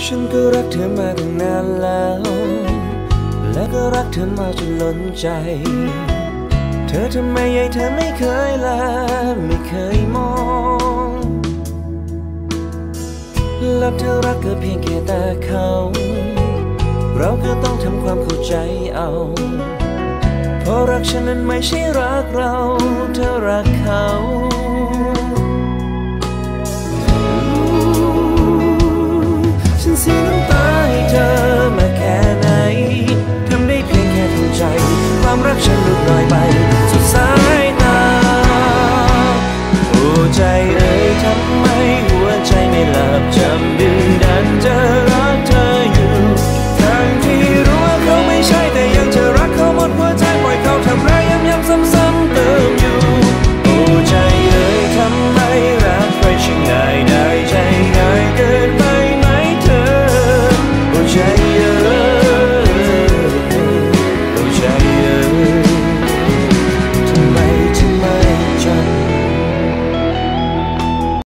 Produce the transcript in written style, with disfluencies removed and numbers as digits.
ฉันก็รักเธอมาตั้งนานแล้วและก็รักเธอมาจนล้นใจเธอทำไมเธอไม่เคยละไม่เคยมองแล้วเธอรักก็เพียงแค่แต่เขาเราก็ต้องทำความเข้าใจเอาเพราะรักฉันนั้นไม่ใช่รักเราเธอรักเขา